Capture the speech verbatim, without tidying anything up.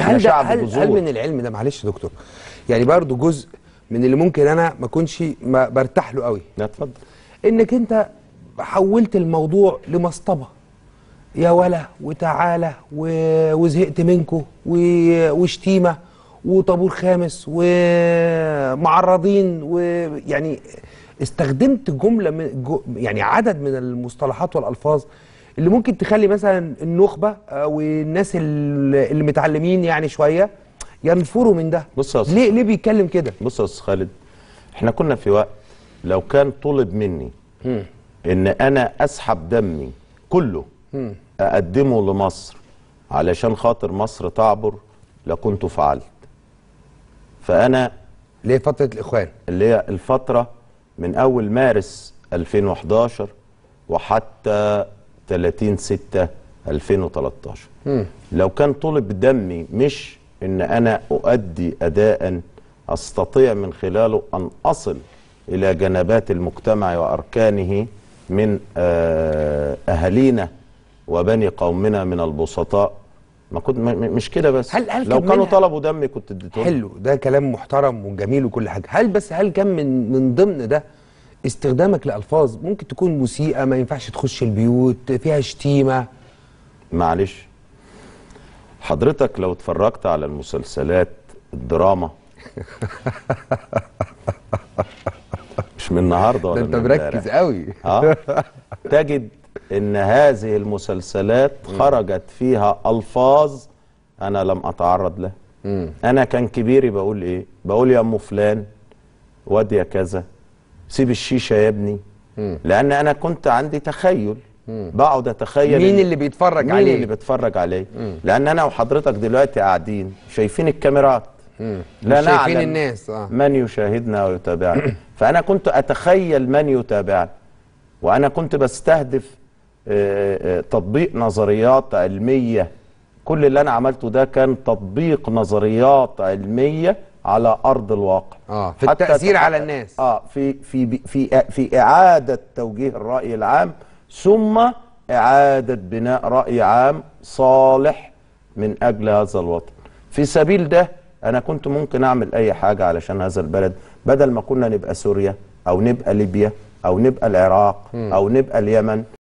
احنا هل شعب هل, جذور. هل من العلم ده، معلش يا دكتور، يعني برضه جزء من اللي ممكن انا ما اكونش ما برتاح له قوي، لا اتفضل، انك انت حولت الموضوع لمصطبه، يا ولا وتعالى وزهقت منكم وشتيمه وطابور خامس ومعرضين، ويعني استخدمت جمله من جو يعني عدد من المصطلحات والالفاظ اللي ممكن تخلي مثلا النخبه والناس اللي متعلمين يعني شويه ينفروا من ده. بص يا ليه ليه بيتكلم كده؟ بص يا استاذ خالد، احنا كنا في وقت لو كان طلب مني م. ان انا اسحب دمي كله م. اقدمه لمصر علشان خاطر مصر تعبر لكنت فعلت. فانا ليه فتره الاخوان اللي هي الفتره من اول مارس ألفين وحداشر وحتى ثلاثين ستة ألفين وتلتاشر م. لو كان طلب دمي مش ان انا اؤدي اداء استطيع من خلاله ان اصل الى جنبات المجتمع واركانه من اهالينا وبني قومنا من البسطاء، ما كنت مش كده بس. هل هل لو كانوا طلبوا دمي كنت اديتهم. حلو، ده كلام محترم وجميل وكل حاجه. هل بس هل كان من من ضمن ده استخدامك لالفاظ ممكن تكون مسيئه، ما ينفعش تخش البيوت، فيها شتيمه؟ معلش حضرتك لو اتفرجت على المسلسلات الدراما مش من النهارده ولا ده انت مركز قوي اه تجد ان هذه المسلسلات خرجت فيها الفاظ انا لم اتعرض لها. انا كان كبيري بقول ايه؟ بقول يا ام فلان، واد يا كذا، سيب الشيشه يا ابني. لان انا كنت عندي تخيل، بقعد اتخيل مين اللي بيتفرج مين عليه مين اللي بيتفرج عليه. لان انا وحضرتك دلوقتي قاعدين شايفين الكاميرات، لا شايفين الناس آه. من يشاهدنا ويتابعنا. فانا كنت اتخيل من يتابعنا، وانا كنت بستهدف آآ آآ تطبيق نظريات علميه. كل اللي انا عملته ده كان تطبيق نظريات علميه على ارض الواقع، اه في التاثير على الناس، اه في في في في اعاده توجيه الراي العام، ثم اعاده بناء راي عام صالح من اجل هذا الوطن. في سبيل ده انا كنت ممكن اعمل اي حاجه علشان هذا البلد، بدل ما كنا نبقى سوريا او نبقى ليبيا او نبقى العراق او نبقى اليمن.